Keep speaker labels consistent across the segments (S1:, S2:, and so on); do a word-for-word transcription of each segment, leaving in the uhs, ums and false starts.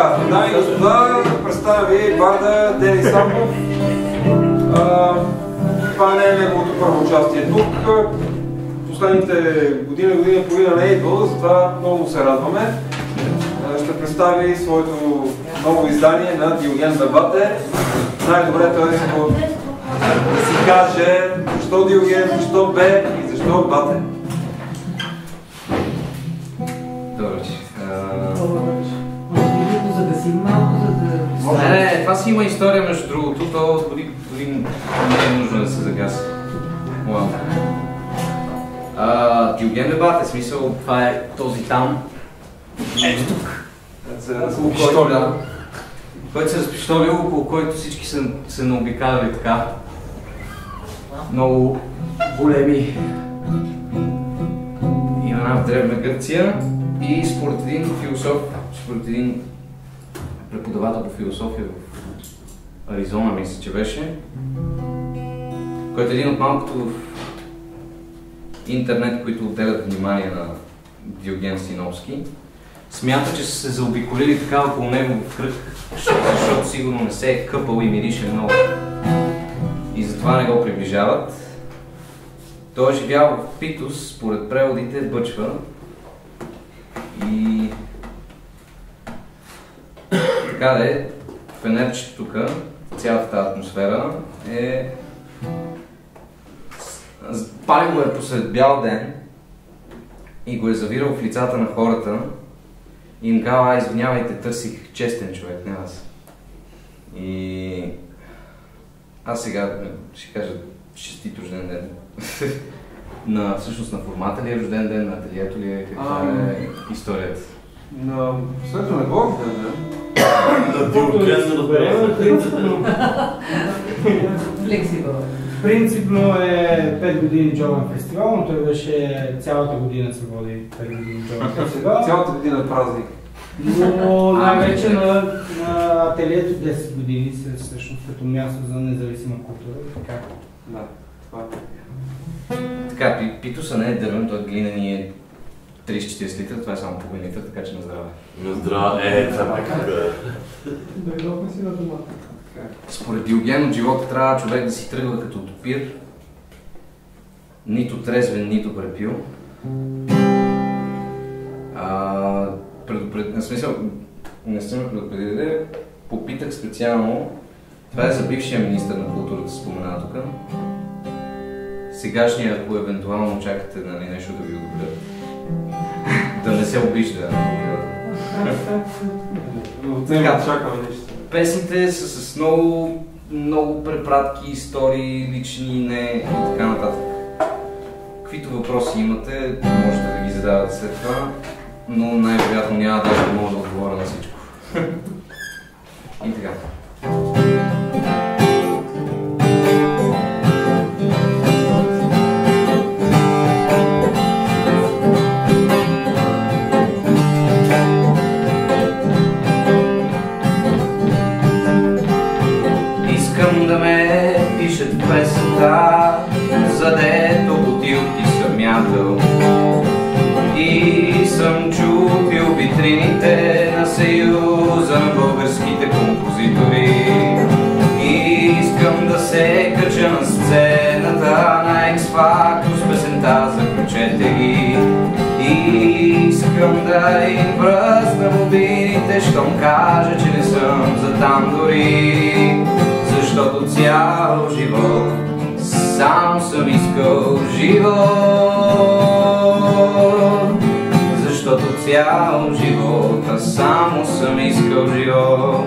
S1: Така, дами и господа, представям ви барда Дени Самбов. Това не е неговото първо участие тук. Последните година, година и половина не е идвал, затова много се радваме. Ще представи своето ново издание на Диоген Бебате. Най-добре той е да си каже защо Диоген, защо Бе и защо Бате.
S2: Добре.
S3: За да си малко, за да...
S2: Не, не, това си има история между другото, то дори, дори не е нужно да се загаси. Уау. Диоген Бебате, смисъл, това е този там. Ето тук. Разпиштоля. Който се разпиштоля, около който всички са се наобикаляли така. Много големи имена в Древна Гърция и според един философ, според един преподавател по философия в Аризона, мисля, че беше, който е един от малкото в интернет, които отделят внимание на Диоген Синовски, смята, че са се заобиколили така около него в кръг, защото сигурно не се е къпал и мирише много. И затова не го приближават. Той е живял в Питос, според преводите, Бъчва. И така да е, фенерчето тук, цялата тази атмосфера е... Пали го е посред бял ден и го е завирал в лицата на хората и им казва: извинявайте, търсих честен човек, не аз. И аз сега ще кажа честит рожден ден. на, всъщност на формата ли е рожден ден, на ателието ли е, каква е историята?
S1: На следно не го рожден ден.
S4: На Диоген да разберем.
S3: Флексибъл.
S5: Принципно е пет години джобен фестивал, но той беше цялата година се води пет години джобен фестивал.
S1: Цялата година е празник.
S5: Но най-вече на, на ателието десет години, всъщност като място за независима култура. Така.
S1: Да, това е.
S2: Така, Питоса не е дървен, той е глинен и е трийсет до четирийсет литра, това е само половин литър, така че на здраве.
S4: На здраве, е, това е как да...
S5: Дойдохме си на домата.
S2: Според Диоген от живота трябва човек да си тръгва като топир, нито трезвен, нито препил. А, предупред... На смисъл, не съм ме предупредили, попитах специално, това е за бившия министър на културата, спомена тук. Сегашния, ако евентуално чакате, нали, нещо да ви одобрят. Да не се обижда.
S1: Така, чакаме нещо.
S2: Песните са с много, много препратки, истории, лични, не и така нататък. Каквито въпроси имате, можете да ги задавате след това, но най-вероятно няма даже да мога да отговоря на всичко. И така. Да ме пишат в песента, за дето бутилки съм мятал. И съм чупил витрините на Съюза на българските композитори. И искам да се кача на сцената на X-Factor с песента "Заключете ги". И искам да им пръсна бобините, щом кажа, че не съм за там дори. Защото цял живот сам съм искал живот. Защото цял живот аз само съм искал живот.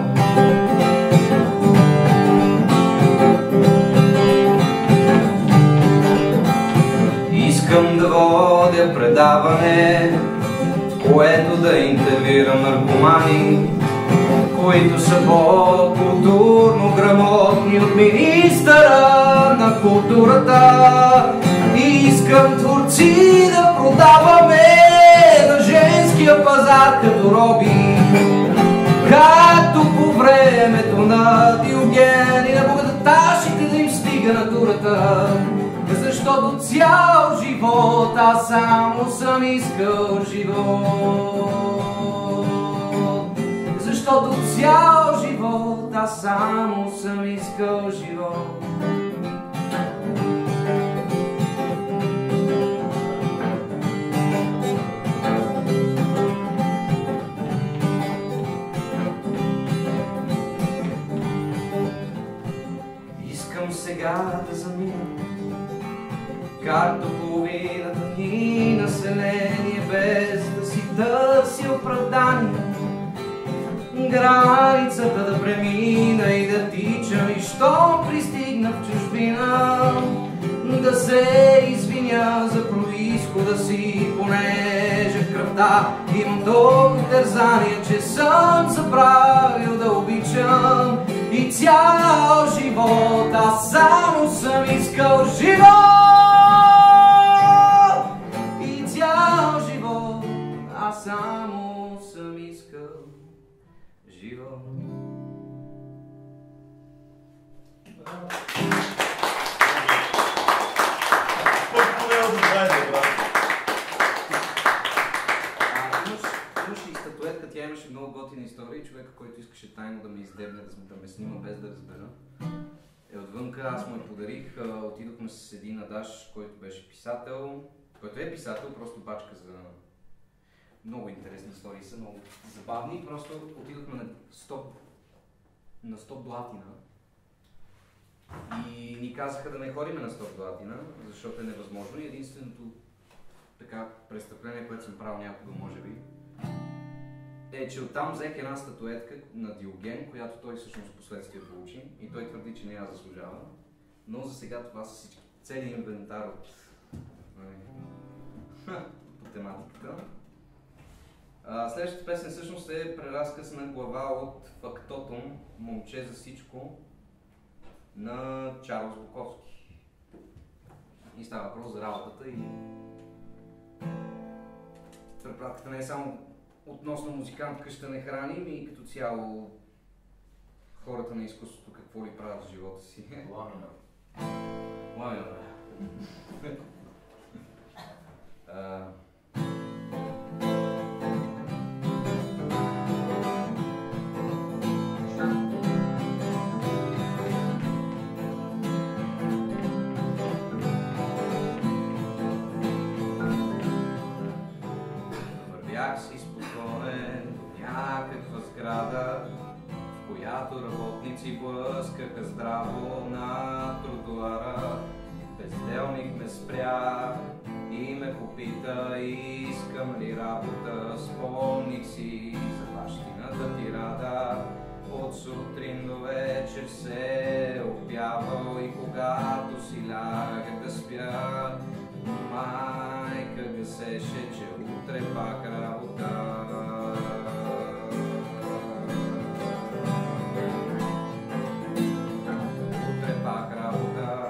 S2: Искам да водя предаване, което да интервюирам наркомани, които са по-културно грамотни от министъра на културата. И искам творци да продаваме на женския пазар като роби, както по времето на Диоген и на богаташите да им стига натурата. Защото цял живот аз само съм искал живот. защото цял живот аз само съм искал живот. Искам сега да замина, както половината ни население, без да си търси оправдание. Границата да премина и да тичам, и щом пристигна в чужбина, да се извиня за произхода си, понеже в кръвта имам толкова тързания, че съм забравил да обичам. И цял живот аз само съм искал живот. И цял живот аз само съм искал живот. Имаше и статуетка, тя имаше много готини истории. Човека, който искаше тайно да ме издебне, да ме снима без да разбера, е отвънка. Аз му я подарих. Отидохме с един адаш, който беше писател, който е писател, просто бачка за много интересни истории, са много забавни. Просто отидохме на стоп, на стоп Блатина и ни казаха да не ходим на стоп Блатина, защото е невъзможно. И единственото така престъпление, което съм правил някога, може би, е, че оттам взех една статуетка на Диоген, която той всъщност последствие получи, и той твърди, че не я заслужава. Но за сега това са всички, целият инвентар от по тематиката. А, следващата песен всъщност е преразказ на глава от Фактотум, Момче за всичко, на Чарлз Буковски. И става въпрос за работата, и препратката не е само относно музикант къща не храни, и като цяло хората на изкуството какво ли правят в живота си.
S4: Ламина.
S2: Ламина. Вървях си спокоен до някаква сграда, в която работници блъскаха здраво на тротуара. Безделник ме спря и ме попита, искам ли работа. Спомних си за бащината тирада, от сутрин до вечер се опявал, и когато си лягах да спя, майка гасеше, че утре пак работа. Утре пак работа.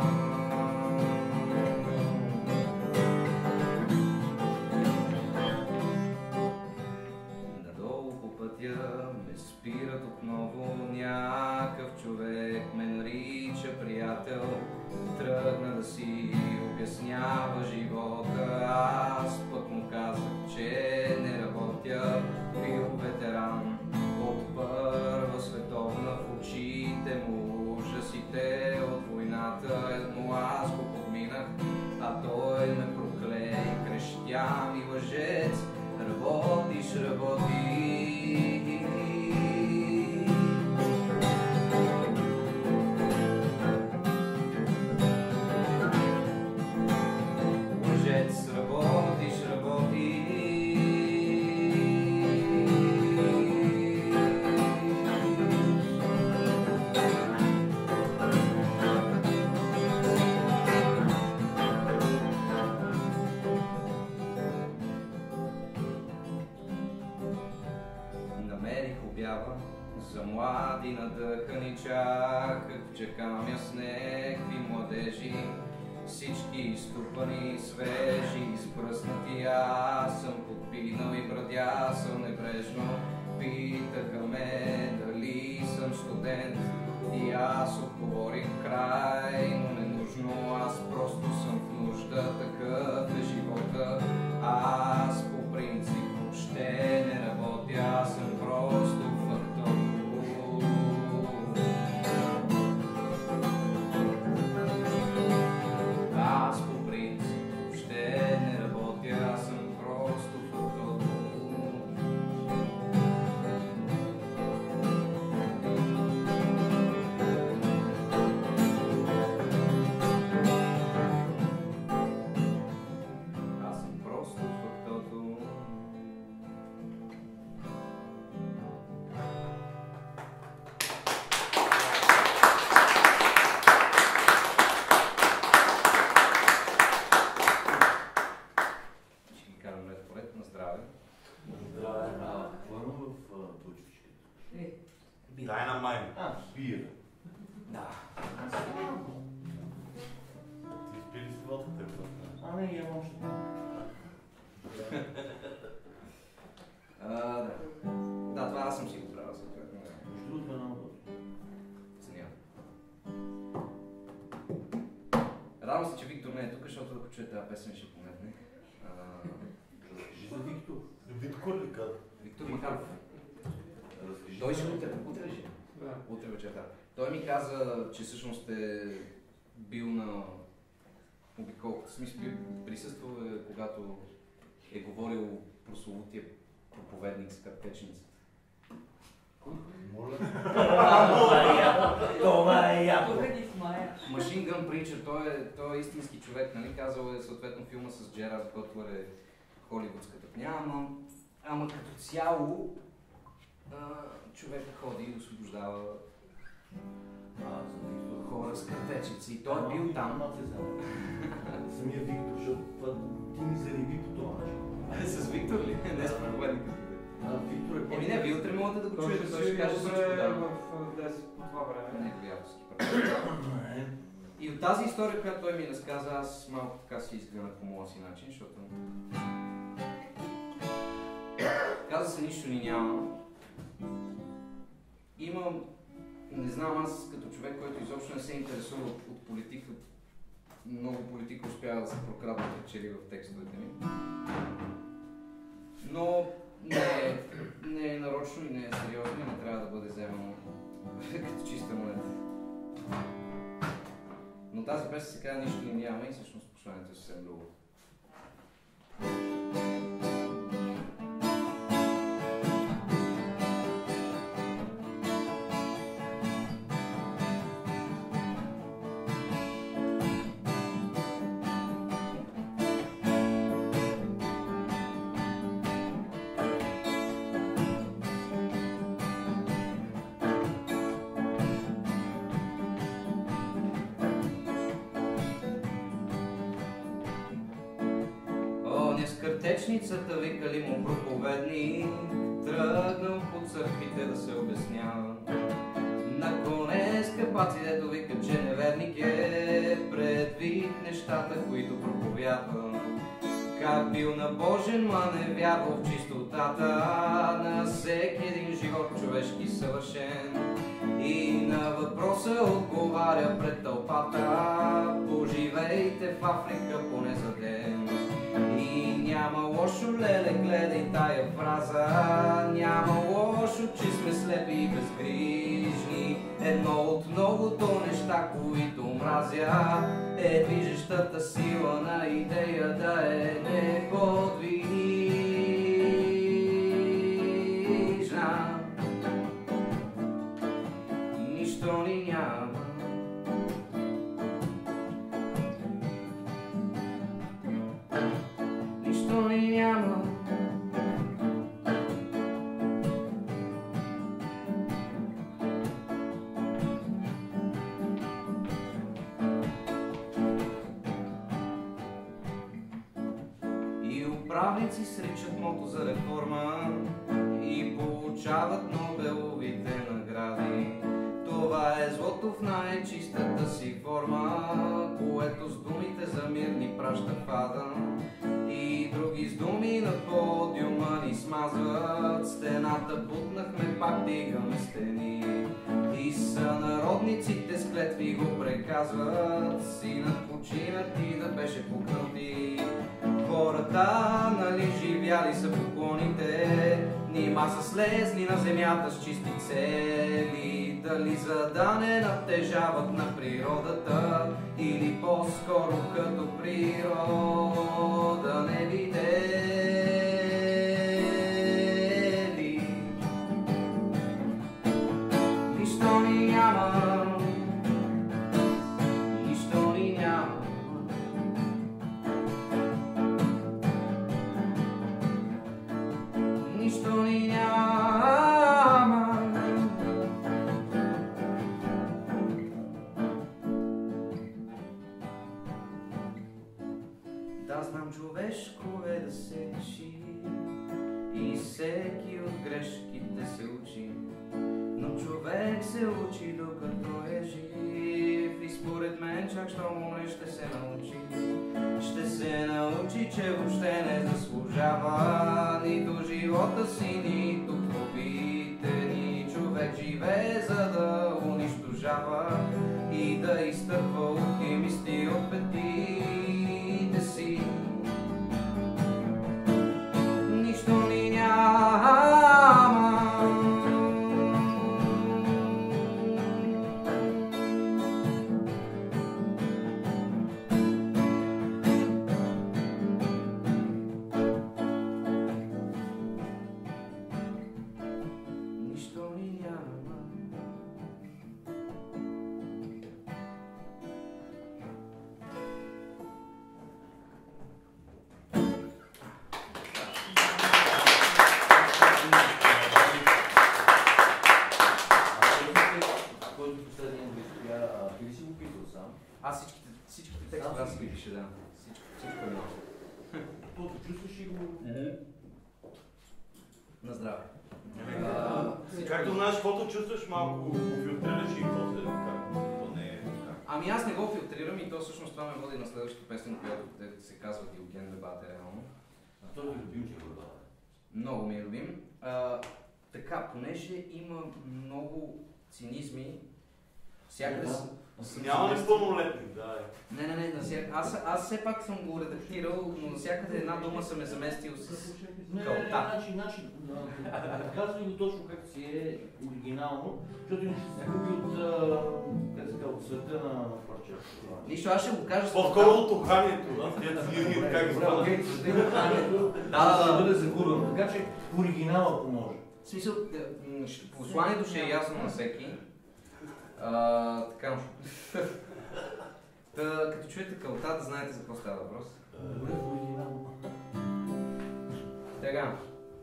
S2: Надолу по пътя ме спират отново, някакъв човек ме нарича приятел. Тръгна да си обяснява живота, аз пък му казах, че не работя. Бил ветеран от Първа световна, в очите му ужасите от войната, но аз го подминах, а той ме прокле и крещя ми: лъжец, работиш, работиш. Работиш, работиш. Намерих обява за млади надъхани, чаках в чакамя с някакви младежи. Всички изтупани, свежи, изпръснати, аз съм подпинал и брадясал небрежно. Питаха ме дали съм студент и аз отговорих крайно ненужно. Аз просто съм в нужда, такъв е живота. Аз по принцип въобще не работя, аз съм просто в
S4: Дай на май.
S5: А.
S4: Пие.
S2: Да.
S4: Ти спи ли си водката, брат?
S5: А, не, имам още.
S2: А, да. Да, това аз съм си го правил съответно.
S5: Между другото е много добре.
S2: Ценя. Радвам се, че Виктор не е тук, защото ако чуе тази песен ще пометне. А,
S4: Разкажи за Виктор. Виктор ли каза?
S2: Виктор Махаров.
S4: Разкажи.
S2: Той ще утре, утре ли ще?
S1: Да.
S2: Утре вечерта. Той ми каза, че всъщност е бил на обиколката. В смисъл, присъствал е, когато е говорил прословутия проповедник с картечницата.
S4: Моля.
S5: Това е яко.
S3: Тук ни смая.
S2: Machine Gun Preacher, той е, той е истински човек, нали? Казал е съответно филма с Джерард Бътлър е холивудската пня, ама, ама като цяло а, човека ходи и освобождава
S4: А, за Виктор.
S2: хора с картечници. И той е бил там.
S4: Самия Виктор, защото това ти ми зариби по това начин.
S2: С Виктор ли? Не с проповедника.
S4: А, Виктор е...
S2: Еми не, вие утре можете да го
S1: Той
S2: чуете,
S1: ще
S2: той ще
S1: си
S2: каже всичко.
S1: утре
S2: Да.
S1: в десет по това време.
S2: Негови авторски права. И от тази история, която той ми разказа, аз малко така си изгънах по моя си начин, защото каза се нищо ни няма. Имам, не знам, аз като човек, който изобщо не се интересува от, от политика, много политика успява да се прокрадва чели в текстовете ми. Но не е, не е нарочно и не е сериозно и не трябва да бъде вземано като чиста монета. Но тази песен се казва нищо ни няма и всъщност посланието е съвсем друго. Картечницата викали му проповедник, тръгнал по църквите да се обяснява. На коне скъпаци, дето викат, че неверник е, предвид нещата, които проповядва. Как бил набожен, ма не вярвал в чистотата на всеки един живот човешки съвършен. И на въпроса отговаря пред тълпата: поживейте в Африка поне за ден. И няма лошо, леле, гледай тая фраза, няма лошо, че сме слепи и безгрижни. Едно от многото неща, които мразя, е движещата сила на идея да е неподвижна. Нищо ни няма. Нищо ни няма. И управници сричат мото за реформа и получават Нобеловите награди. Това е злото в най-чистата си форма, което с думите за мир ни праща в ада. И други с думи на подиума ни смазват. Стената бутнахме, пак дигаме стени. И сънародниците с клетви го преказват. Синът починат и да беше пукнати. Хората, нали живяли са поклоните, нима са слезли на земята с чисти цели. Дали за да не натежават на природата, или по-скоро като природа не видели. Нищо ни няма, нищо ни няма. Нищо ни няма. Да, знам, човешко е да се реши се учи докато е жив и според мен чак що умре ще се научи. Ще се научи, че въобще не заслужава нито живота си, нито хобите ни. Човек живее за да унищожава и да изтърпва оптимисти от петите си. Нищо ни няма. Аз всичките, всичките текстове аз ги пиша, да. Всичко, всичко е много.
S4: Тото чувстваш и го...
S2: На здраве.
S4: Както знаеш, каквото чувстваш, малко го филтрираш и после както не е така.
S2: Ами аз не го филтрирам и то всъщност това ме води на следващата песен, която се казва Диоген дебата реално.
S4: А той ми любим, че го дава.
S2: Много ми е любим. А, така, понеже има много цинизми, всякъде...
S4: Няма непълнолетни, да.
S2: Не, не, не, насяк... аз, аз все пак съм го редактирал, но навсякъде една дума съм е заместил с кълта.
S4: Значи, значи, казвай го точно как си е оригинално, защото иначе се губи от, как се казва, от света на парчета.
S2: Нищо, аз ще го кажа с
S4: По-скоро от уханието, да? Как го става? Да, да, да бъде загубено, така че оригинала поможе.
S2: В смисъл, посланието ще е ясно на всеки. А, така. Та, като чуете кълта, да знаете за какво става въпрос. Така.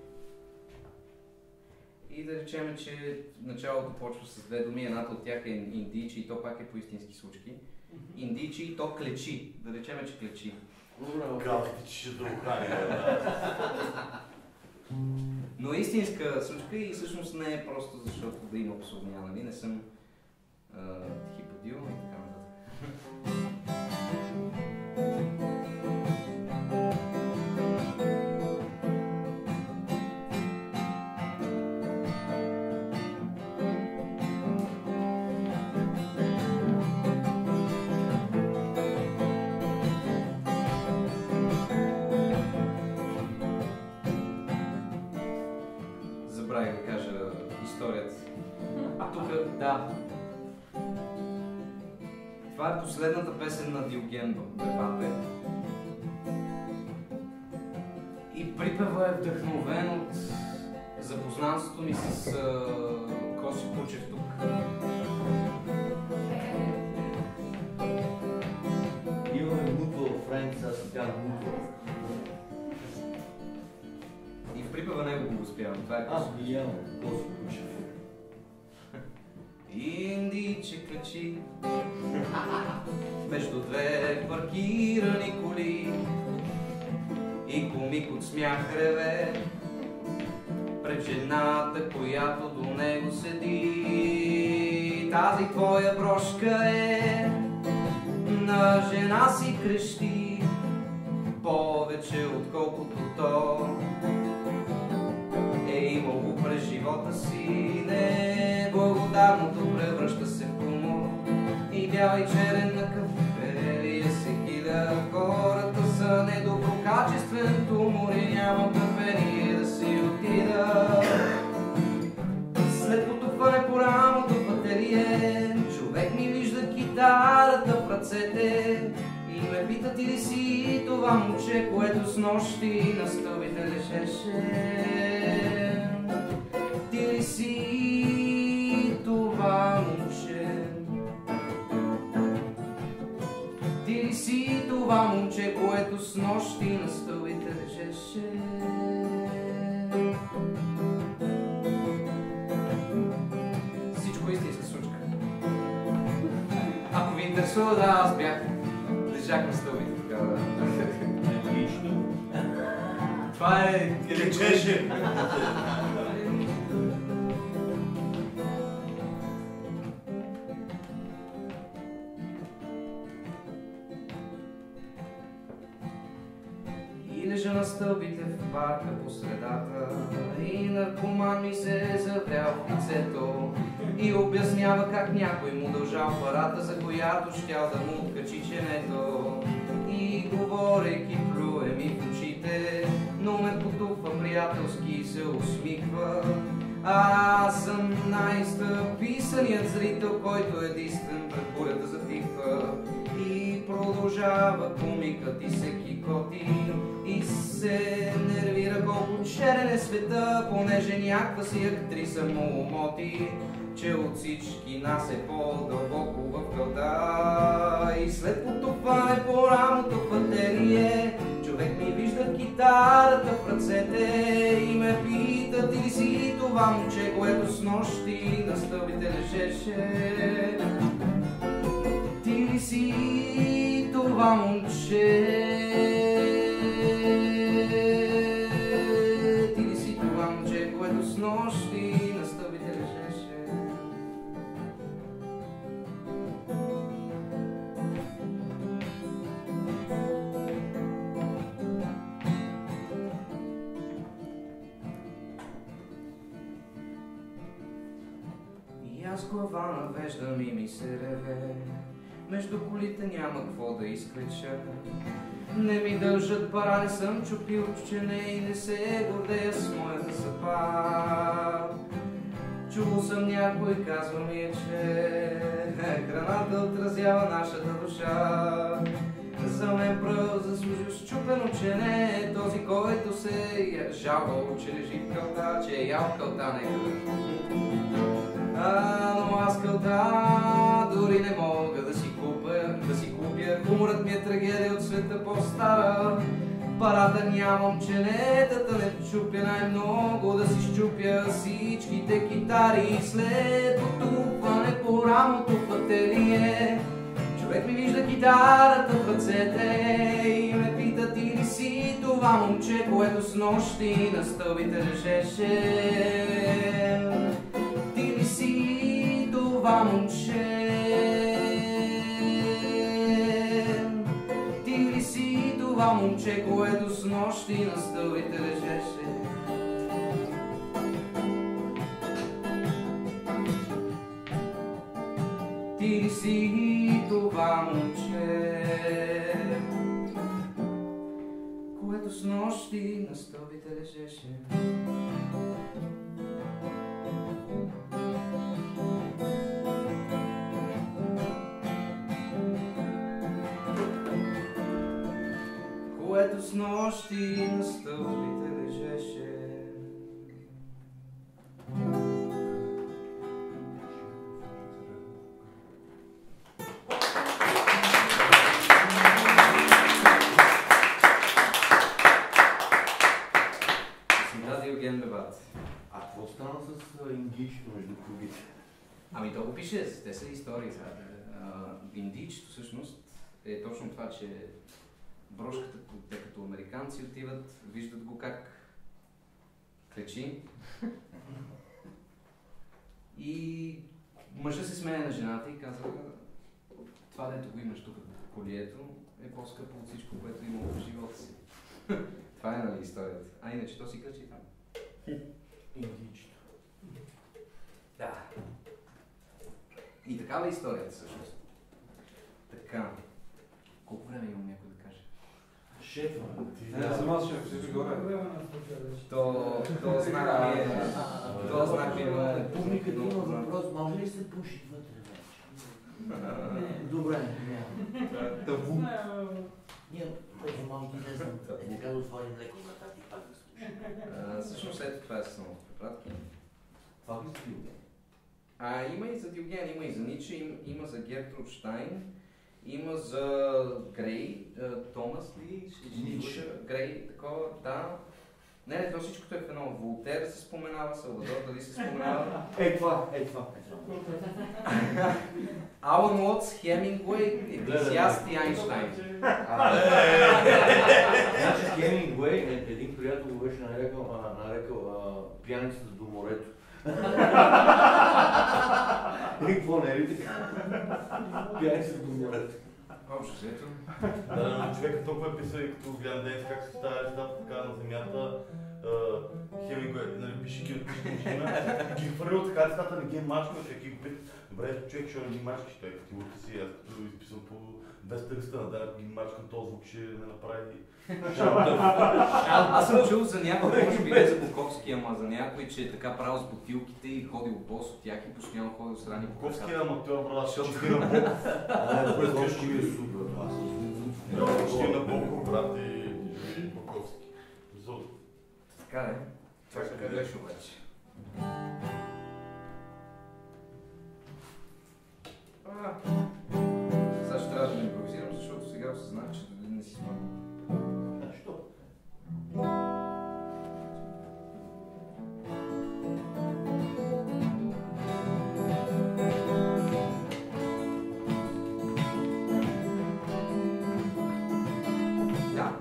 S2: И да речем, че началото почва с две думи, едната от тях е индийчи и то пак е по истински случки. Индийчи и то клечи, да речем, че клечи.
S4: Казвате, че ще да ухани.
S2: Но е истинска случка и всъщност не е просто защото да има псовня, нали? Не съм хиподил и така нататък. Забравих да кажа историята. А тук, да. Това е последната песен на Диоген Бепате. И припева е вдъхновен от запознанството ми с uh, Коси Кучев тук.
S4: Имаме mutual friends, аз бях mutual.
S2: И в припева него го успявам. Това е
S4: Аз видявам Коси Кучев.
S2: Индийче клечи между две паркирани коли и комик от смях реве пред жената, която до него седи. Тази твоя брошка е на жена си крещи повече отколкото то е имало през живота си. Неблагодарното превръща се в хумор и бял и черен на кафе вие се кида. Хората са недоброкачествен тумор и няма търпение да си отида. След потупване по рамото в ателие човек ми вижда китарата в ръцете и ме пита: ти ли си това момче, което с нощи на стълбите лежеше? Ти ли си това момче? Ти ли си това момче, което с нощи на стълбите лежеше? Всичко е истинска случка. Ако ви интересува, да, аз бях. Лежах на стълбите тогава.
S4: Лично.
S2: Това е...
S4: Лечеше!
S2: лежа на стълбите в парка по средата и наркоман ми се е заврял в лицето и обяснява как някой му дължал парата, за която щял да му откачи ченето. И говорейки плюе ми в очите, но ме потупва приятелски и се усмихва. А аз съм най-стъписаният зрител, който единствен пред бурята затихва. И продължава комикът и се кикоти и се нервира колко черен е света, понеже някаква си актриса му умоти, че от всички нас е по-дълбоко в кълта. И след потупване по рамото в ателие, човек ми вижда китарата в ръцете и ме пита: ти ли си това момче, което снощи на стълбите лежеше? Ти ли си това момче? Ти ли си това момче, което снощи на стълбите лежеше? И аз глава навеждам и ми се реве, между колите няма какво да изкрича. Не ми дължат пара, не съм чупил чучене и не се гордея с моята съдба. Чул съм някой, казва ми е, че храната отразява нашата душа. За мен пръв заслужил счупено чене този, който се е жалвал, че лежи в кълта, че е ял кълта некъде. А, но аз кълта дори не мога да си купя, да си купя. Хуморът ми е трагедия от света по-стара. Парата нямам, ченетата не чупя, най-много да си щупя всичките китари. След потупване по рамото в ателие, човек ми вижда китарата в ръцете и ме пита: ти ли си това момче, което с нощи на стълбите лежеше? Ти ли си това момче? Ти ли си това момче, което с нощи на стълбите лежеше? Ти ли си това момче, което с нощи на стълбите лежеше? Което с нощи на стълбите лежеше.
S4: А какво стана с индийчето между кругите?
S2: Ами то го пише, те са истории. Индийчето всъщност е точно това, че брошката, те като американци отиват, виждат го как кречи и мъжът се смее на жената и казва: това, дето го имаш тук в колието, е по-скъпо от всичко, което има в живота си. Това е, нали, историята. А иначе то си кречи там.
S4: Индийчето.
S2: Да. И такава е историята всъщност. Така. Колко време имам някой да каже?
S4: Шефа.
S1: Не, съм аз шеф, си горе.
S2: То, то знак ми е... То знак ми е...
S4: Публиката има въпрос, може ли се пуши вътре вече? Добре, няма.
S1: Табу.
S4: Ние този малки не знам. Е, така да отворим леко вратата и пак да слушаме.
S2: Всъщност след това е само препратки.
S4: Това ли си Диоген?
S2: А, има и за Диоген, има и за Ниче, има, има за Гертруд Штайн, има за Грей, Томас ли?
S4: Ниче.
S2: Грей, такова, да. Не, не, то всичкото е в едно. Волтер се споменава, Салвадор дали се споменава.
S4: Е това, е това.
S2: Алън Уотс, Хемингуей, Екклесиаст и Айнщайн.
S4: Значи Хемингуей, един приятел го беше нарекал, нарекал пияницата до морето. И какво не е ли така? Пияницата до морето.
S2: Общо взето.
S6: Да, човека толкова е писал и като гледам днес как се става листата така на земята. Хемингуей, нали, пише ги от пишкина, ги хвърлил така листата, не ги е мачкал, ще ги го пита. Добре, човек ще не ги мачкаш, той като лука си, аз като изписал по двеста листа на ден, ако ги мачкам, този звук ще не направи.
S2: Аз съм чул за някой, може би не за Буковски, ама за някой, че е така правил с бутилките и ходил бос от тях и постоянно ходил страни по
S6: Буковски е
S2: краката.
S6: аматьор, брат, защото ти на Боков.
S4: Буковски е супер.
S6: Буковски на Боков, брат, и Буковски.
S2: Така е. Това ще беше обаче. Сега ще трябва да не импровизирам, защото сега осъзнах, че не си спомням.
S4: Защо?
S2: Да.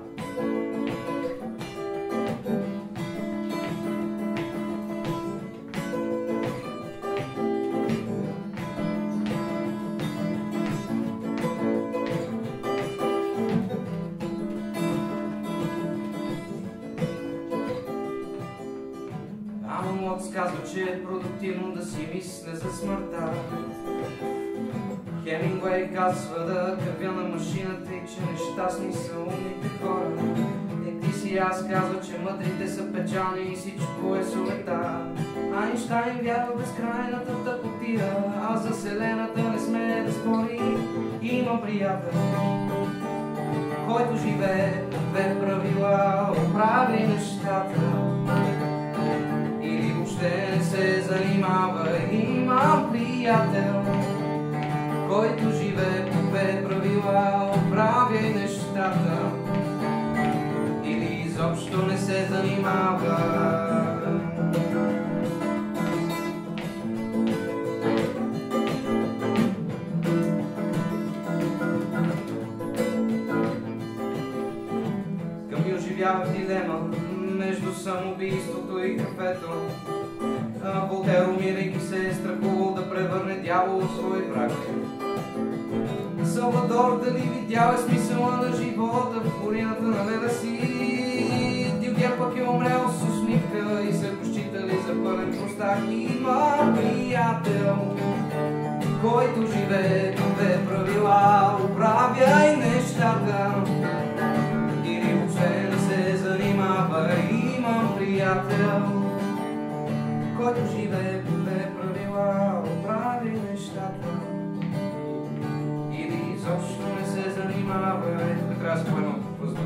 S2: Ама Лотс казва, че е продуктивно да си мисля за смъртта. Хемингуей казва да кървя на машината и че нещастни са умните хора. И ти си аз казва, че мъдрите са печални и всичко е суета. Айнщайн вярва безкрайната тъпотия, а за Вселената не сме да спорим. Имам приятел, който живее по две правила, оправи нещата или въобще не се занимава. Имам приятел, който живее по две правила, оправи нещата или изобщо не се занимава. Камил живява в дилема между самоубийството и кафето. Волтер, умирайки се, е страхувал да превърне дявол в свой враг. Салвадор Дали видял е смисъла на живота в корината на леда си. Дюгер пък е умрел с усмивка и са го считали за пълен простак. Има приятел, който живее по две правила, оправяй нещата или въобще не се занимава. Имам приятел, който живее по две правила, оправи нещата или изобщо не се занимава. Ето тук трябва да се поема от въздух.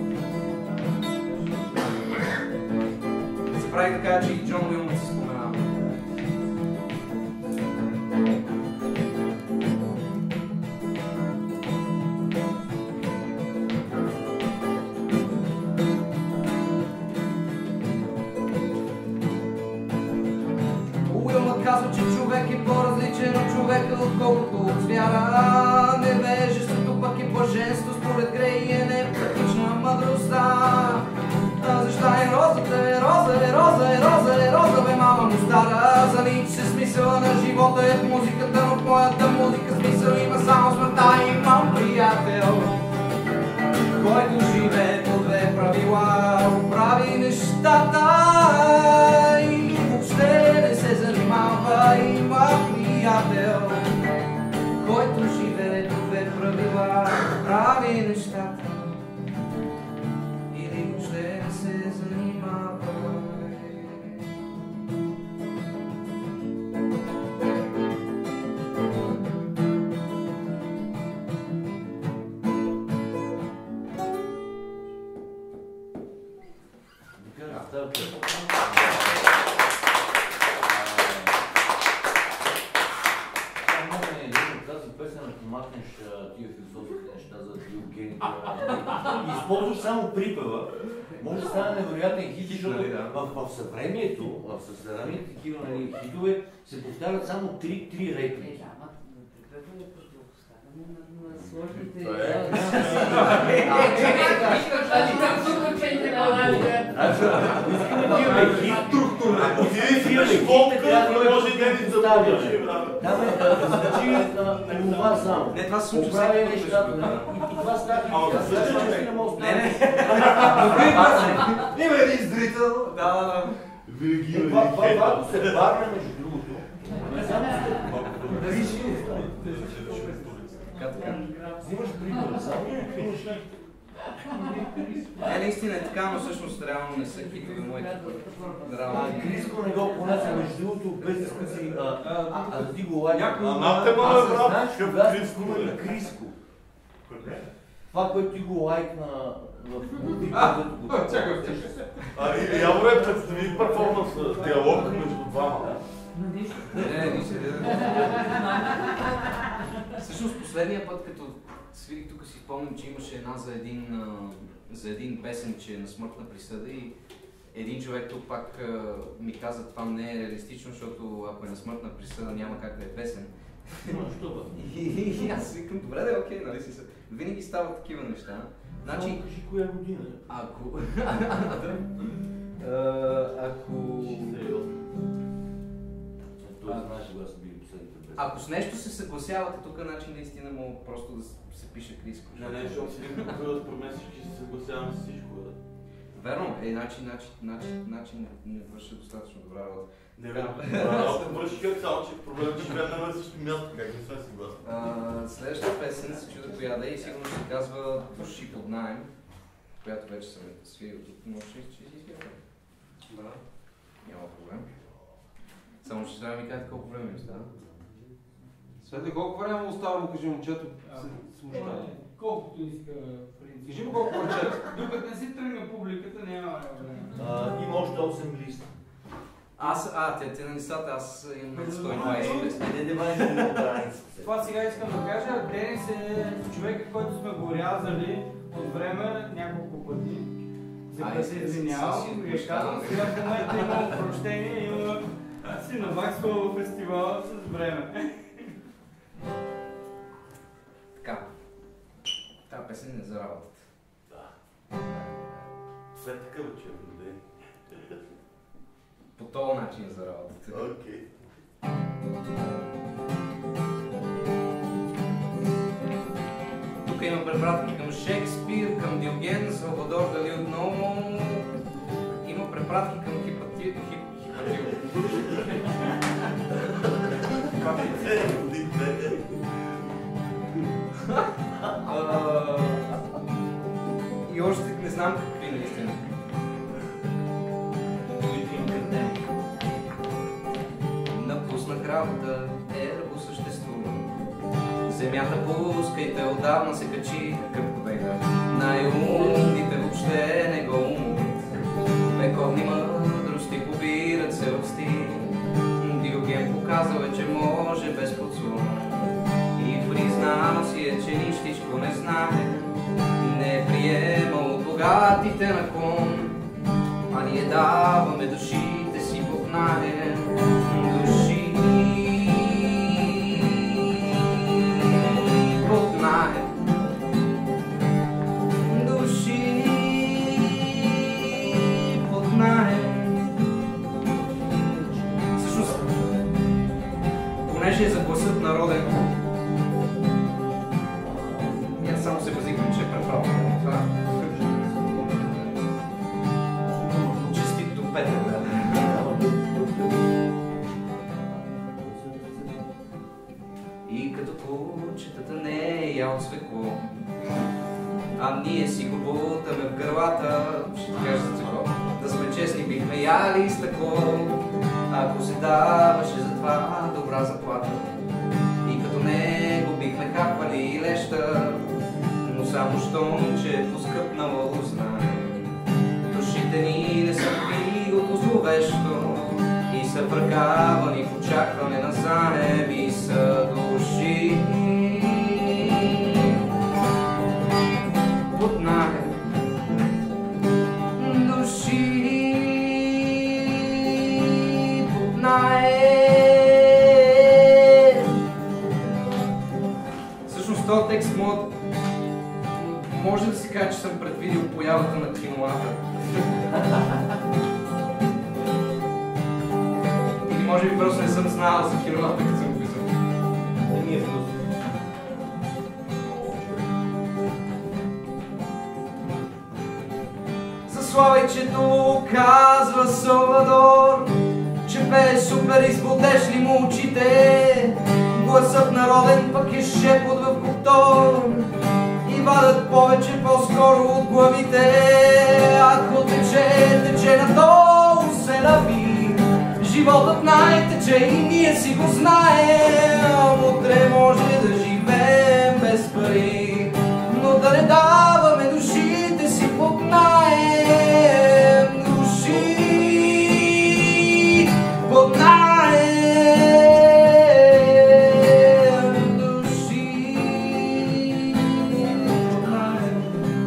S2: Се прави така, че и Джон Уилмът се споменава. Казва, че човек е по-различен от човека, отколкото от звяра. Невежеството пък е блаженство, според Грей е непрактична мъдростта. Защо е розата, е роза, е роза, е роза, е роза, бе мама му стара. За Ницше смисъла на живота е в музиката, но в моята музика смисъл има само смъртта. Имам приятел, който живее по две правила, оправи нещата и въобще не се занимава. Има приятел, който живее по две правила, прави нещата или въобще не се занимава.
S4: Тия философски неща за биогените. Използваш само припева, може да стане невероятен хит, защото в, в съвремието, в съвременните такива нали, хитове се повтарят само три, три реплики.
S3: На сложните...
S4: Искаме да имаме хит,
S6: Отиди си имаш фолка, може да ни
S4: заставяме. Да, бе, значи на това само.
S2: Не, това се случва
S4: Поправя
S2: всеки път,
S4: нещата,
S2: да.
S4: и това става.
S6: Ама,
S4: Аз
S6: същия
S4: не
S6: човек.
S4: не мога да
S2: Не, не.
S1: Има един зрител.
S2: Да, да, да.
S6: Винаги
S4: това,
S6: има
S4: това, това, ако се барне между другото, не само
S2: Така, така.
S4: взимаш прибора, само
S2: Е, наистина е така, но всъщност реално не са хитове моите работи.
S4: Криско не го понесе, между другото, без дискусии, а, а, а ти го лайка.
S6: Анатема,
S4: Аз
S6: брат,
S4: знаеш
S6: какъв
S4: кога
S6: Криско,
S4: се спомена
S6: бе?
S4: Криско. Това, което ти го лайкна в
S1: А,
S4: мултипъл,
S1: чакай,
S6: А, и явно е представи перформанс, диалог между двама.
S2: Не, не, не, всъщност последния път, като свирих тук, си спомням, че имаше една за един, а, за един песен, че е на смъртна присъда и един човек тук пак а, ми каза, това не е реалистично, защото ако е на смъртна присъда няма как да е песен. И, и аз викам, добре да е окей, нали си се. Винаги стават такива неща. Значи,
S4: Само кажи коя година е.
S2: ако... А, ако...
S4: Той знаеш кога са били последните песни.
S2: Ако с нещо се съгласявате тук, значи наистина мога просто да се пише Криско.
S6: Не, не, защото си един път според мен всички се съгласяваме с всичко.
S2: Верно, е, значи, значи, значи, значи не, не върша достатъчно добра работа.
S6: Не, верно. Ако върши как само, че проблемът е, че бе на същото място, как не сме съгласни.
S2: А, следващата песен се чуда коя да е и сигурно се казва Души под наем, която вече съм свирил тук. Може ли че си изгледа?
S1: Да.
S2: Няма проблем. Само че трябва да ми кажете колко време ми остава.
S1: След колко време му остава, му кажи момчето, смущава.
S5: Колкото иска, в принцип.
S1: Кажи му колко парчета.
S5: Докато не си тръгне публиката, няма време.
S4: А, има още осем листа.
S2: Аз, а, те, те на листата, аз имам сто и двайсет.
S4: Не девайсет на границите.
S5: Това сега искам да кажа, Денис е човека, който сме го рязали от време няколко пъти. За
S2: Ай,
S5: да се
S2: си- си-
S5: извинявам,
S2: си-
S5: ви е казвам, сега в момента има прощение, има си наваксва фестивала с време.
S2: Така. Тази песен е за работата.
S6: След такъв черен ден.
S2: По този начин е за работата.
S6: Окей.
S2: Тук има препратки към Шекспир, към Диоген, Салвадор Дали отново. Има препратки към Хипатил. Хипатил. А, И още не знам какви наистина. Напуснах работа, ерго съществувам. Земята пускайте, отдавна се качи към победа. Най-умните въобще не го умуват. Вековни мъдрости побират се в стих. Диоген показал е, че може без подслон. И признал си е, че нищичко не знае. Не е приемал от богатите на кон. А ние даваме душите си под наем. Души под наем. Души под наем. Всъщност, понеже е за гласът народен, и аз само се възиквам, че е преправено. Това честит до Петър, да. И като кучетата не е ял свекло, а ние си го бутаме в гърлата, ще ти кажа за какво. Да сме честни, бихме яли стъкло, ако се даваше за това добра заплата. И като него бихме хапвали леща, но само щом, че е поскъпнала узна. Душите ни не са фигото зловещо и са прекавани в очакване на заем и са души под наем. Души под наем. Всъщност този текст мод може да се каже, че съм предвидил появата на кинолата. може би просто не съм знала за киноната, като съм писал.
S4: Не ми е вкус.
S2: За Славейчето казва Салвадор, че пее супер, избудеш ли му очите? Гласът народен пък е шепот в коптор и вадат повече по-скоро от главите. Ако тече, тече надолу се нави, животът най-тече и ние си го знаем. Утре може да живеем без пари, но да не даваме душите си под наем. Души под наем. Души под наем.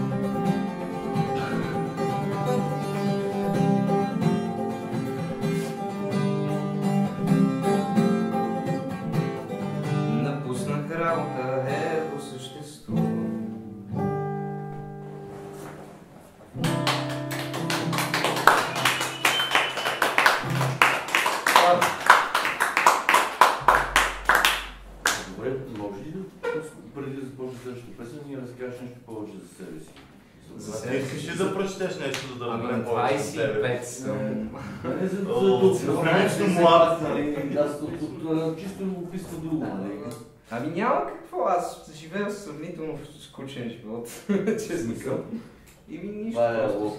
S2: Напуснах работа, е по същество.
S4: Добре, може ли да преди да започнеш следващата песен, ни разкажеш нещо повече за себе си?
S2: За
S6: Ти
S2: себе
S6: искаш ли да прочетеш нещо, за да
S2: Ами на
S6: разберем повече за тебе?
S2: двайсет и пет съм.
S4: Не за
S6: О,
S4: да
S6: странично млад.
S4: Аз от чисто описва друго, нали?
S2: Ами няма какво, аз живея сравнително скучен живот, честно казвам. И ми нищо
S4: Това е
S2: просто
S4: локо.
S2: се...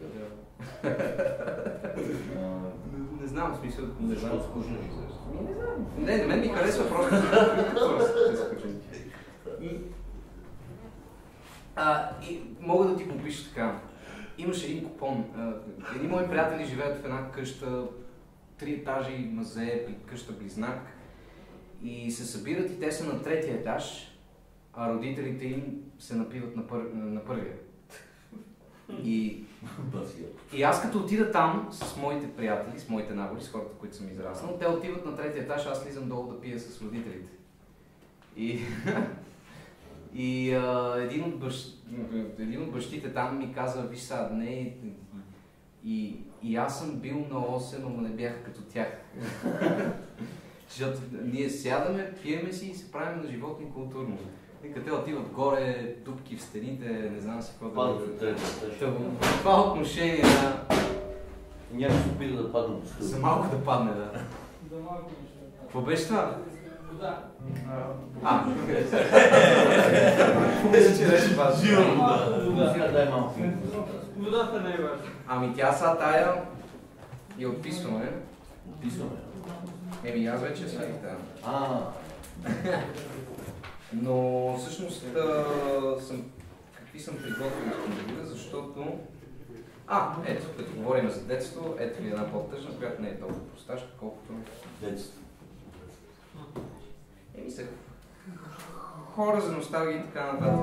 S2: Не, не знам, в смисъл, не знам.
S4: Защо скучно живееш?
S2: Ми не знам. Не, на мен ми харесва просто просто да се скучен. И... А, и мога да ти го опиша така. Имаше един купон. А, едни мои приятели живеят в една къща, три етажи, мазе, къща близнак. И се събират и те са на третия етаж, а родителите им се напиват на, пър... на първия. И... и аз като отида там с моите приятели, с моите набори, с хората, които съм израснал, те отиват на третия етаж, аз слизам долу да пия с родителите. И... и а, един, от бащ... един от бащите там ми каза, виж сега, не... И, и аз съм бил на осем, но не бях като тях. Защото ние сядаме, пиеме си и се правим на животни културно. Нека те отиват горе, дупки в стените, не знам си какво да...
S4: Падат от трета етаж.
S2: В това отношение, да,
S4: Някой се опита да падне по
S2: за
S4: стълба.
S2: малко да падне, да.
S5: За малко неща.
S2: Какво беше това?
S5: Вода.
S2: А, мисля, че беше важно.
S6: Живо,
S5: Малко
S6: да.
S5: вода.
S4: Сега дай малко.
S5: Водата не е важна.
S2: Ами тя са тая и отписваме.
S4: Описваме.
S2: Еми аз вече след тая.
S4: А,
S2: Но всъщност а, съм, какви съм приготвил да видя, защото... А, ето, като говорим за детство, ето ви една по-тъжна, която не е толкова просташка, колкото...
S4: детство.
S2: Еми са хора за носталгия и така нататък.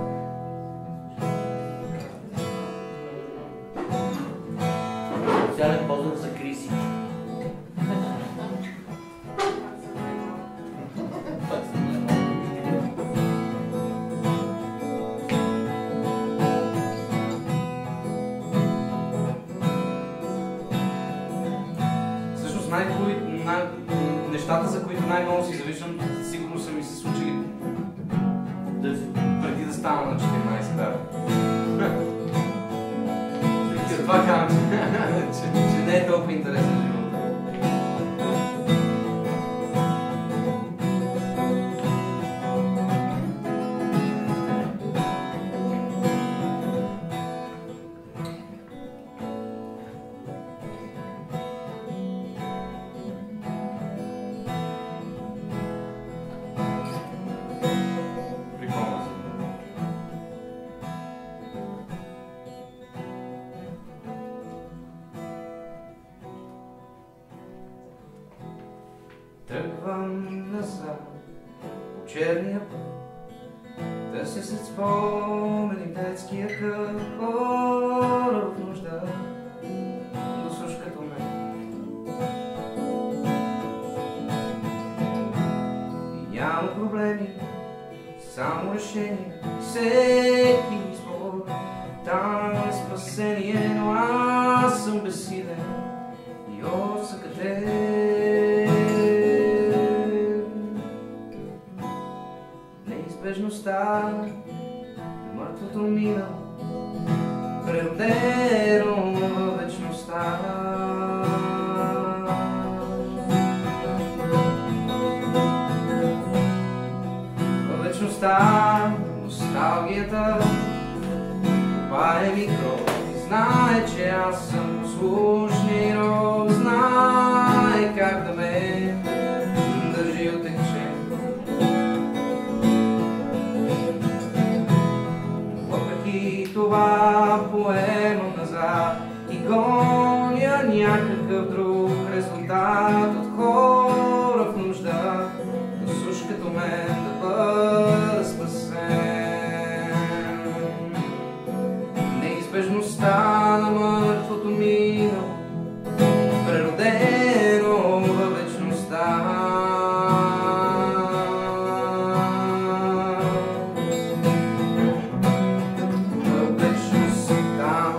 S4: Специален поздрав за Криси.
S2: Всъщност най-хубави, най- нещата, за които най-много си завиждам, сигурно са ми се случили преди да стана на четиринайсет стар. Затова казвам, че, че не е толкова интересен живот. Приколно се. Тръгвам назад по черния път, търся се спомени детския кът, хора в нужда, до суш като мен. И няма проблеми, само решение, всеки избор, там е спасение, но аз съм безсилен и осъкатен. неизбежността на мъртвото минало, преродено във вечността. Във вечността носталгията копае ми кров и знае, че аз съм послушни роб, знае как да ме държи отекчен. Въпреки това поемам назад и гоня някакъв друг резултат от хора в нужда, да суш като мен да бъда спасен. Неизбежността на мъртвото минало, преродено във вечността. Във вечността.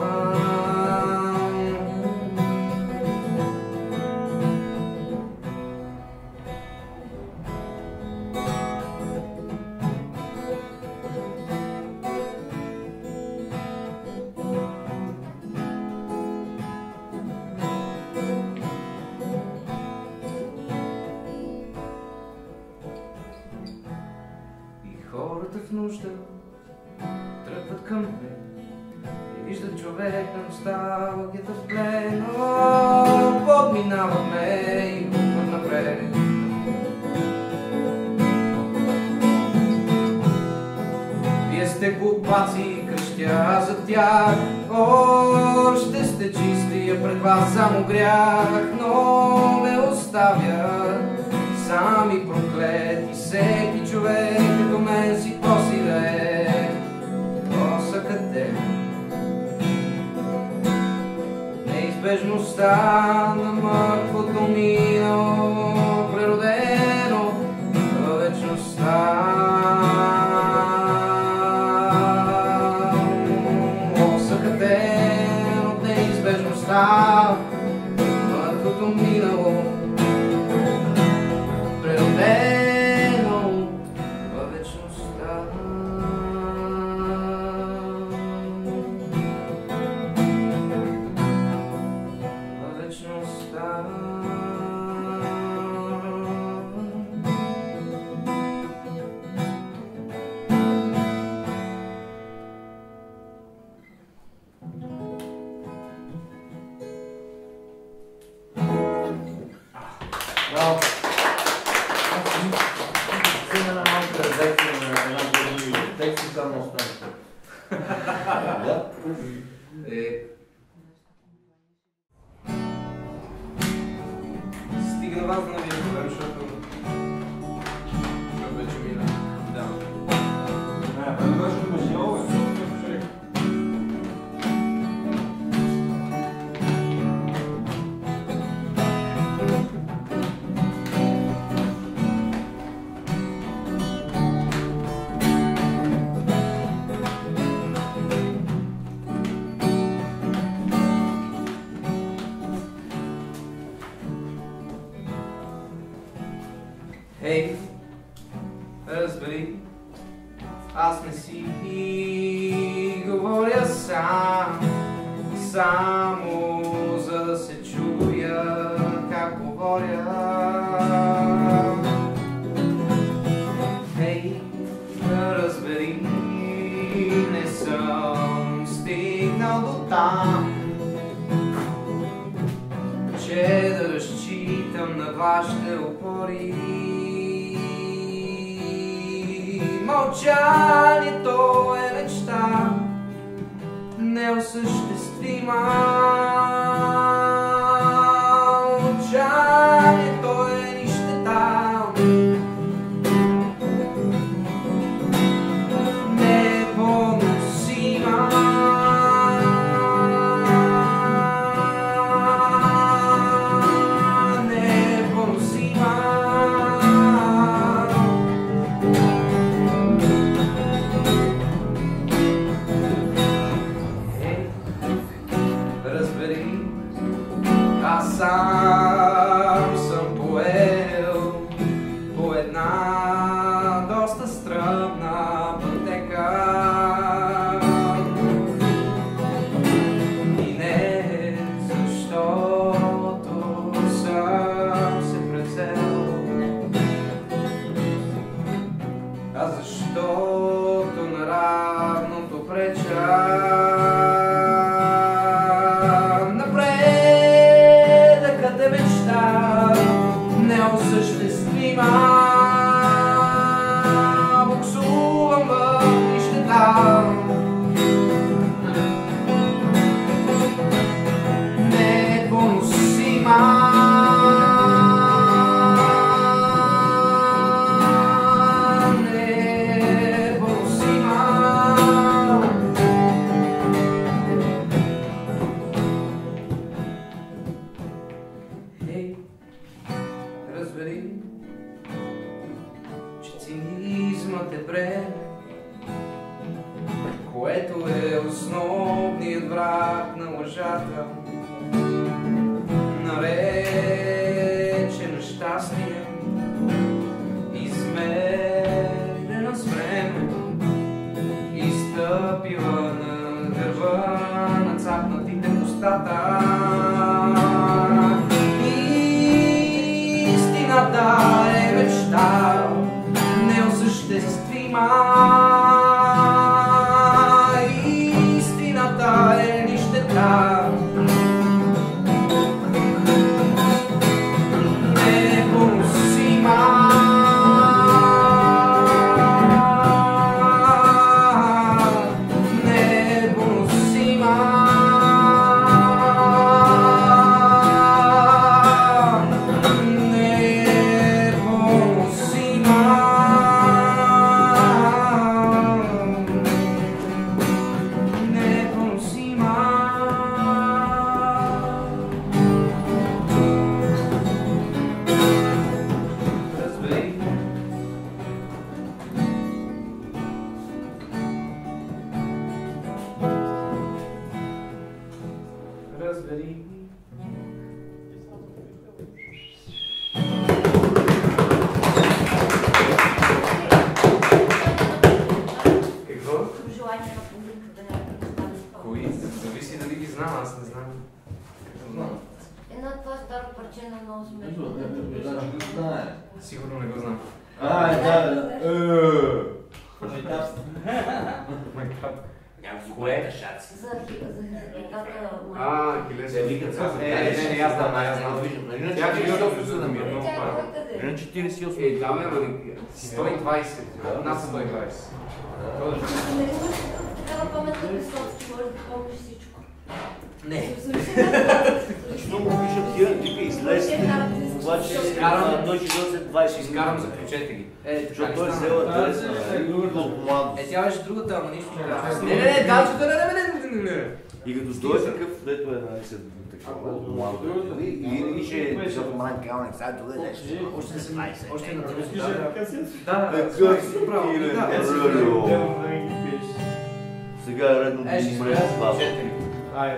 S2: Хората в нужда тръгват към мен и виждат човек на носталгията в плен. О, подминаваме и хукват напред. Вие сте глупаци, крещя за тях. О, ще сте чисти, а пред вас само грях, но ме оставят сам и проклет, и всеки човек като мен си проси да е посъкътен. Неизбежността на мъртвото минало, преродено във вечността. Посъкътен от неизбежността, мъртвото минало, преродено във вечността. Във вечността.
S4: Браво! Сега една малка редакция на една година текст и само остане. Да?
S2: Е... Стига на вас да не ви говорим, защото... защото вече мина. Да.
S1: Не, това беше машинало, бе. Човек.
S2: Ей, разбери, аз не си говоря сам, само за да се чуя как говоря. Ей, разбери, не съм стигнал до там, че да разчитам на вашите опори. Мълчанието е мечта, неосъществима. Мълчанието е нищета, непоносима. Разбери, нима буксувам в нищета. Непоносима. Което е основният враг на лъжата, наречена щастие, измерена с време, изстъпила на гърба на цапнатите устата. Истината е мечта, неосъществима. Истината е нищета. Непоносима. Разбери. Какво?
S7: Желание на публика да не представи.
S2: Кои? Зависи дали ги знам, аз не знам. Какво знам?
S7: Едно това старо парче на много смешно.
S2: Сигурно не го знам.
S6: А, да,
S4: Кое?
S7: За хиката
S2: А, хилеса.
S4: Те викат сега.
S2: Не, не, не, аз знам, аз знам.
S4: Нали
S2: Тя
S4: на
S2: живее
S4: четиридесет и
S2: в
S4: осем се намира?
S2: много пара.
S4: Нали на четиридесет и осем?
S2: Е, да, бе, бе, сто и двайсет. Над сто и двайсет.
S7: Нали имаш такава памет на писата, че можеш да помниш всичко.
S2: Не.
S6: много пишат тия типи излезте, обаче
S2: Изкарам-
S6: той ще дойде двайсет
S2: Ще изкарам, заключете ги. Е, така
S6: защото
S2: ли
S6: той е
S2: стана?
S6: взела адреса на младост.
S2: Е, тя беше другата, ама нищо не казва. Не, не, не, дачата, не, не, не, не, не, не.
S6: И като дойде такъв, дето е нали се такова младо, и и ще е такъв манкалник, сега дойде нещо, още се двайсет.
S2: Още на тридесет. Да, да, да.
S6: Такъв
S2: Право,
S6: ти, бе,
S2: да.
S6: Рълю. Сега е редно да
S2: Е, ще
S6: умре с баба.
S2: четири.
S5: Айде,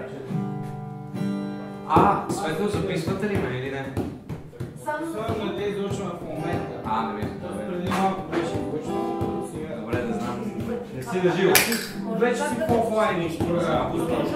S2: А, Светло, записвате ли ме или не?
S7: Само
S5: особено не те излучваме в момента.
S2: А, не виждам.
S5: Просто
S2: Добре.
S5: преди малко беше излучвано, сега...
S2: Добре, да знам.
S1: Не си на живо.
S5: Вече си в офлайн програма.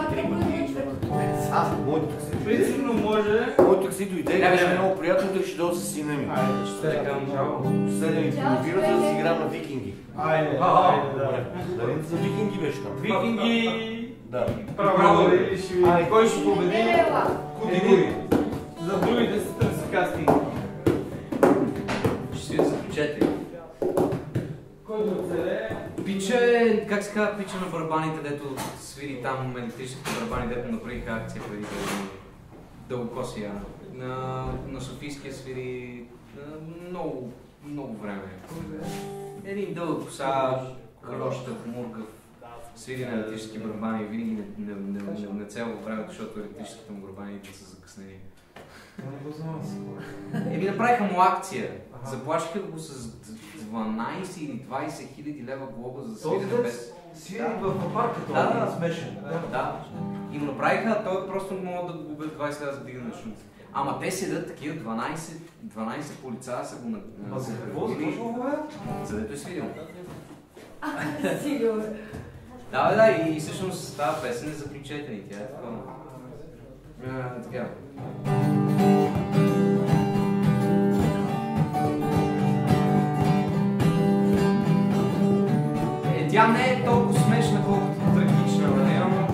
S6: А, моето такси дойде.
S5: Принципно може...
S6: Моето такси дойде,
S2: Да,
S6: беше
S2: да.
S6: много приятно, да ще дойде с сина ми.
S5: Айде, ще те
S2: Чакам, чао.
S6: Седем и половина, за да си играм на викинги.
S5: Айде,
S2: А,
S5: айде, да.
S6: Дали за викинги беше там?
S5: Викинги...
S6: Да.
S5: Право ли ще ви...
S1: Ай,
S5: Кой ще победи?
S7: Ела.
S1: Куди гуди.
S5: За другите се търси кастинг.
S2: Ще си заключете.
S5: Кой да оцелее?
S2: Пиче, как се казва пиче на барабаните, дето свири там електрическите барабани, дето направиха акция преди години. Дългокосия. На, на Софийския свири на много, много време. Един дълъг коса, кроща, мургав, свири на електрически барабани, винаги не, не, не, не, не цяло времето, защото електрическите му барабани идват са закъснени. Еми направиха му акция. Заплашиха го с дванайсет или двайсет хиляди лева глоба за да свири без...
S1: Свири в парка,
S2: Да,
S1: това
S2: да.
S1: е смешен.
S2: Да. И му направиха, а той просто могат да го губят двайсет лева за дигане на шум. Ама те седят такива дванайсет, дванайсет полицая са го на...
S1: Ма за какво? За какво ще го правят?
S2: За дето е свирил.
S7: Сигурно.
S2: Да, бе, да, и всъщност тази песен е заключете ни, тя е такова. А, така. Е, тя не е толкова смешна, колкото трагична, нали, ама...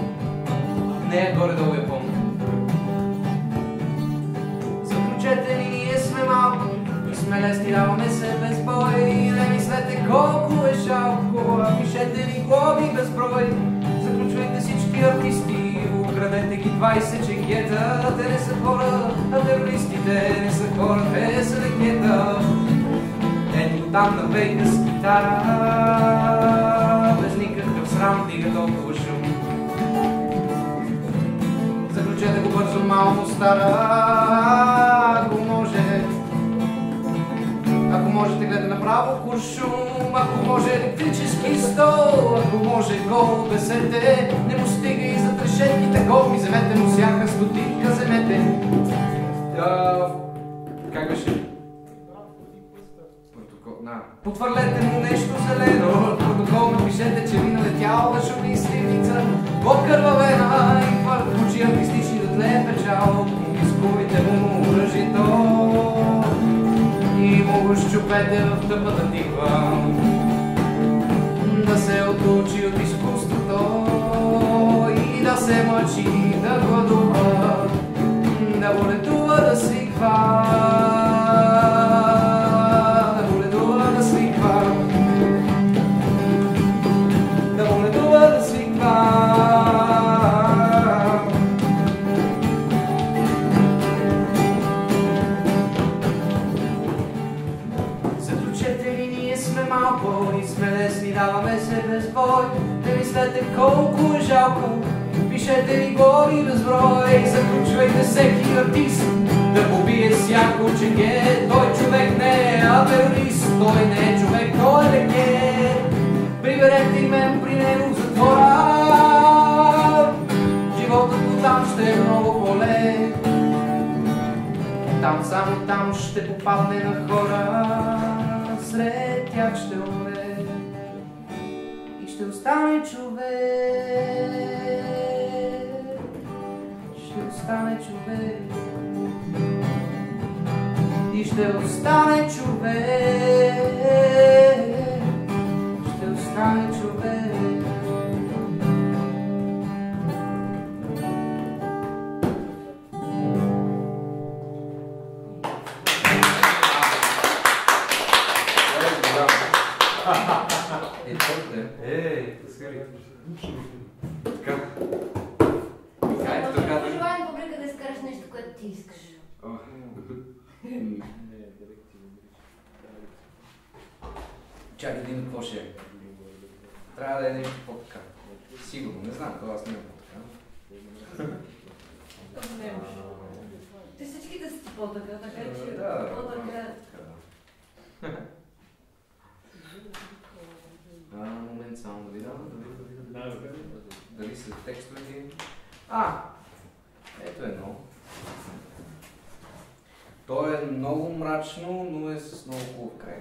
S2: Не е горе-долу я помня. Заключете ни лесни, даваме се без бой. Не мислете колко е жалко, а пишете ли глоби безброй. Заключвайте всички артисти, украдете ги двайсет чекета. Те не са хора, а терористите не са хора, те са легенда. Ето там на Вейгас гитара, без никакъв срам дига толкова шум. Заключете го бързо, малко стара, ако може. Ако можете гледа направо куршум, ако може електрически стол, ако може гол бесете, не му стига и за трешетките гол ми вземете му всяка стотинка, вземете. А, как беше? Протокол, на. Потвърлете му нещо зелено, протокол напишете, че ви налетял да шуми сливница, подкървавена и върху очи артистични да тлее печал, изкувайте му оръжието и му го щупете в тъпата тиква. Да се отучи от изкуството и да се мъчи, да гладува, да боледува, да свиква, да боледува, да свиква, да боледува, да свиква. И сме лесни, даваме се без бой. Не мислете колко е жалко, пишете ли глоби безброй. Заключвайте всеки артист да побие всяко чеге. Той човек не е, а терорист. Той не е човек, той е леге. Приберете и мен при него в затвора. Животът му там ще е много по-лек. Там, само там ще попадне на хора. Сред тях ще умре и ще остане човек, ще остане човек и ще остане човек, ще остане човек.
S1: Ей, пускай. Така.
S7: Само ще пожелая на публика да изкараш нещо, което ти искаш.
S2: Чакай да има какво ще е. Трябва да е нещо по-така. Сигурно, не знам, това аз не е по-така.
S7: Те всичките са по-така, така че
S2: Да,
S7: по-така.
S2: А, момент само да видя, да видя дали са текстове. А, ето едно. То е много мрачно, но е с много хубав край.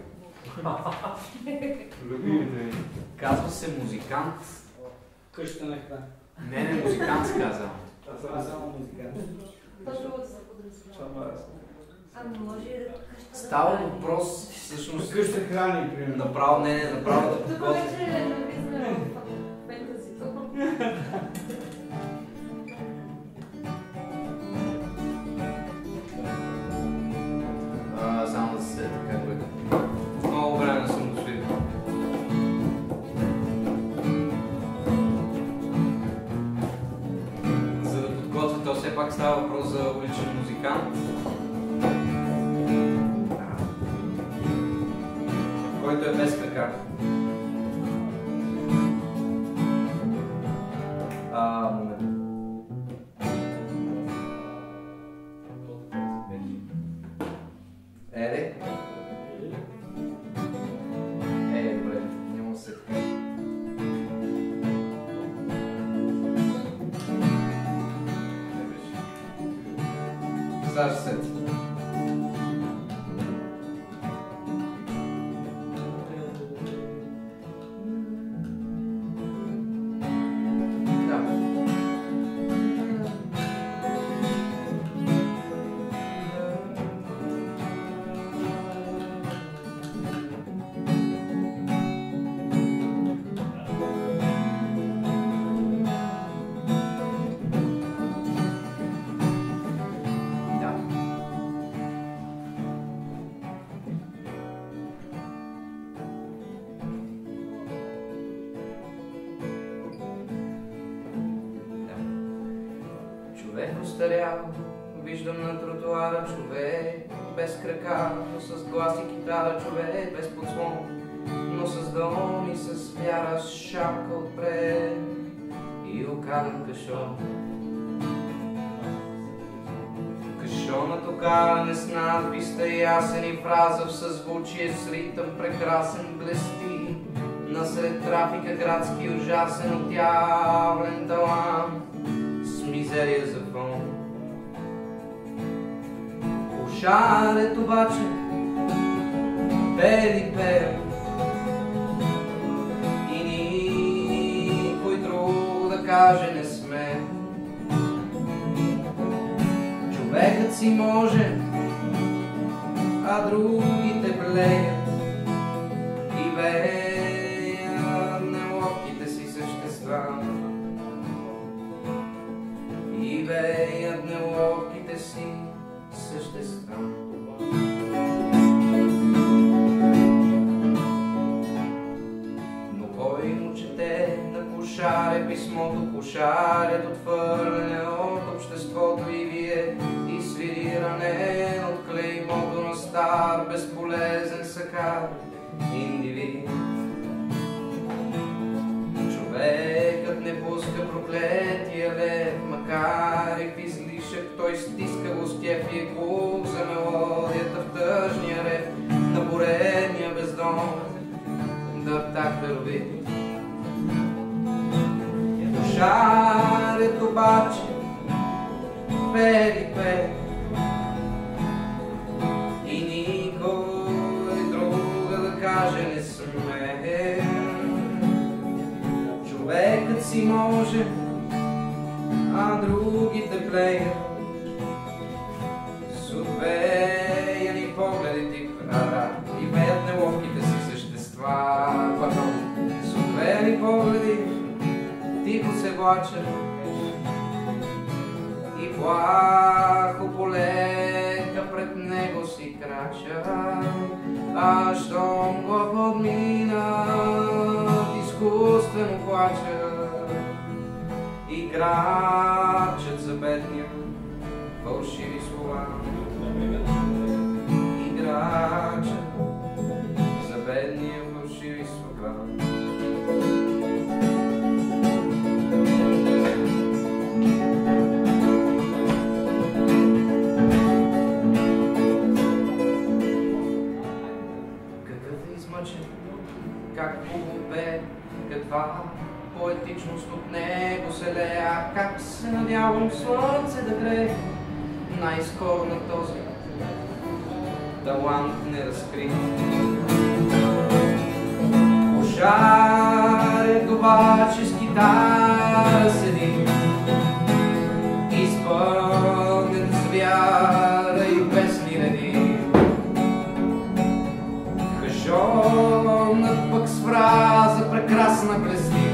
S1: Любимите ми.
S2: Казва се музикант.
S5: Къща на храна.
S2: Не, не, музикант се казва.
S5: Аз само музикант.
S7: По-друго се подразбира. Ами може и да къща.
S2: Става въпрос, всъщност,
S5: Къща храни, примерно.
S2: направо, не, не, направо да
S7: Тук
S2: подготвя.
S7: вече е навлизане в фентазито.
S2: А, само да се така, което. Много време не съм го свирил. За да подготвя, то все пак става въпрос за уличен музикант, който е без крака. А, момент. Еде? Е, добре, няма да се така. Сега ще сети. остарял. Виждам на тротуара човек без крака, но с глас и китара, човек без подслон, но с дом и с вяра, с шапка отпред и окален кашон. Кашонът окален е с надписта ясен и фраза в съзвучие с ритъм прекрасен блести. Насред трафика градски ужасен отявлен талант с мизерия за фон. Ушарет обаче пели пел и никой друг да каже не сме. Човекът си може, а другите блеят и веят неловките си същества. И веят неловките си същества. Но кой му чете на кошаре писмото, кошарят отвърляне от обществото и вие и свири ранен от клеймото на стар безполезен сакар индивид. Човекът не пуска проклетия лев, макар и в излишък той стиска гостев и глух за мелодията в тъжния рев на поредния бездом дъртак дърви. Шарят обаче пели пе и никой друга да каже не сме. Човекът си може, а другите плеят с отвеяни погледите и веят неловките си същества. Пардон, с отвеяни погледи тихо се влачат и плахо полека пред него си крачат. А щом го подминат, изкуствено плачат и крачат за бедния фалшиви слова. И крачат за бедния фалшиви слова. Как хубаво бе, каква поетичност от него се лее, а как се надявам слънце да грее най-скоро на този талант неразкрит. Ушарят обаче с китара седи, изпълнен с вяра и песни реди. Кашонът пък с фраза прекрасна блести